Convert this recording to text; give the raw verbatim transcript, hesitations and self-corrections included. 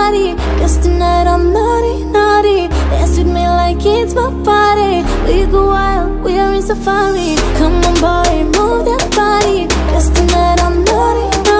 body. Cause tonight I'm naughty, naughty. Dance with me like it's my party. We go wild, we are in safari. Come on,